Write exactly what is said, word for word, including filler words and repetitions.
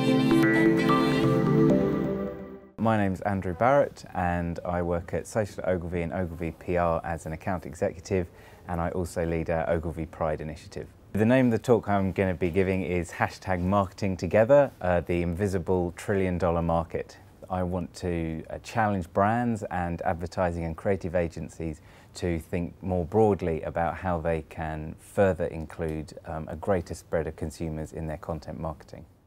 My name's Andrew Barratt and I work at Social Ogilvy and Ogilvy P R as an account executive, and I also lead our Ogilvy Pride initiative. The name of the talk I'm going to be giving is hashtag Marketing Together, uh, the invisible trillion dollar market. I want to uh, challenge brands and advertising and creative agencies to think more broadly about how they can further include um, a greater spread of consumers in their content marketing.